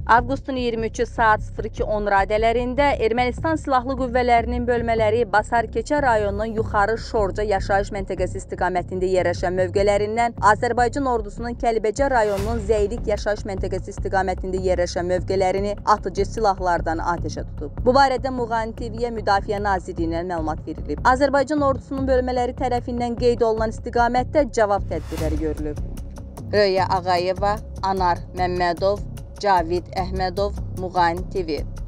Avqustun 23-cü saat 02:10 radələrində Ermənistan Silahlı Qüvvələrinin bölmələri Basarkeçə rayonunun Yuxarı Şorca yaşayış məntəqəsi istiqamətində yerləşən mövqələrindən Azərbaycan ordusunun Kəlbəcər rayonunun Zəylik yaşayış məntəqəsi istiqamətində yerləşən mövqələrini atıcı silahlardan atəşə tutub. Bu barədə Muğan TV-yə Müdafiə Nazirliyindən məlumat verilib. Azərbaycan ordusunun bölmələri tərəfindən qeyd olunan istiqamətdə cavab tədbirləri görülüb. Röya Ağayeva, Anar Məmmədov, Cavid Əhmədov, Muğan TV.